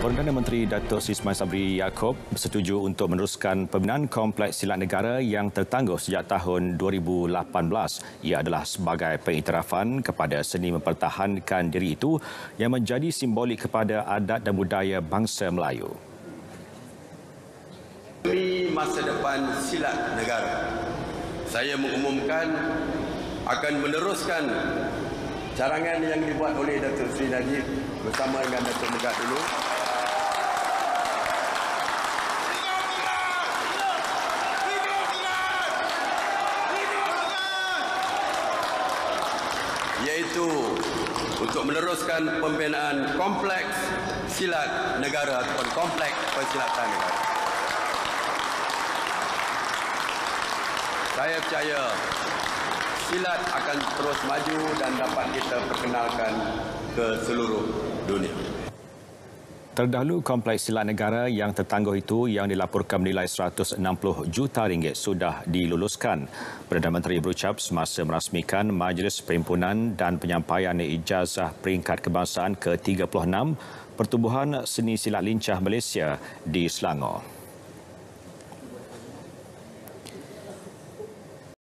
Perdana Menteri Datuk Seri Ismail Sabri Yaakob bersetuju untuk meneruskan pembinaan Kompleks Silat Negara yang tertangguh sejak tahun 2018. Ia adalah sebagai pengiktirafan kepada seni mempertahankan diri itu yang menjadi simbolik kepada adat dan budaya bangsa Melayu. Demi masa depan silat negara, saya mengumumkan akan meneruskan carangan yang dibuat oleh Datuk Seri Najib bersama dengan Datuk Megat dulu. Iaitu untuk meneruskan pembinaan Kompleks Silat Negara ataupun Kompleks Persilatan Negara. Saya percaya silat akan terus maju dan dapat kita perkenalkan ke seluruh dunia. Terdahulu, Kompleks Silat Negara yang tertangguh itu yang dilaporkan bernilai RM160 juta sudah diluluskan. Perdana Menteri berucap semasa merasmikan Majlis Perhimpunan dan Penyampaian Ijazah Peringkat Kebangsaan ke-36 Pertubuhan Seni Silat Lincah Malaysia di Selangor.